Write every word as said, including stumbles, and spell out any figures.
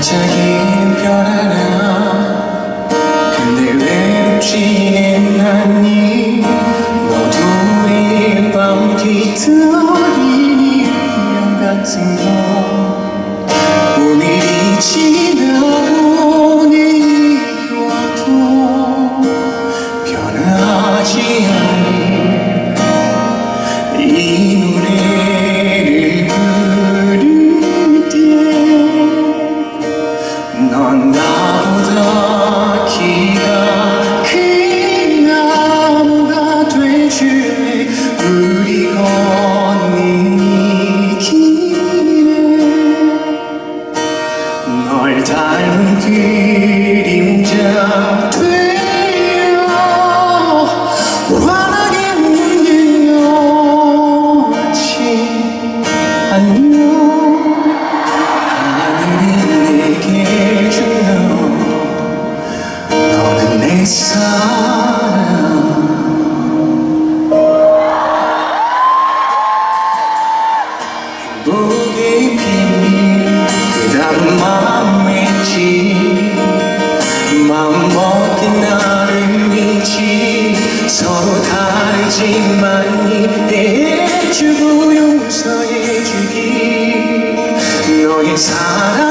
반짝이는 별 하나 근데 외롭지는 않니 너도 매일 밤 뒤척이니 운명 같은 거 오늘이 지나고 내일이 와도 변하지 않는 이 노래를 부를 때 넌 나보다 키가 큰 나무가 돼줄래 우리 걷는 이 길에 널 닮은 그림자 되어 환하게 웃는 너같이 안녕 하늘이 내게 준 너 너는 내 사랑 행복의 비밀 그 답은 마음에 있지 마음 먹긴 나름이지 서로 다르지만 이해해주고 용서해주기 너의 사랑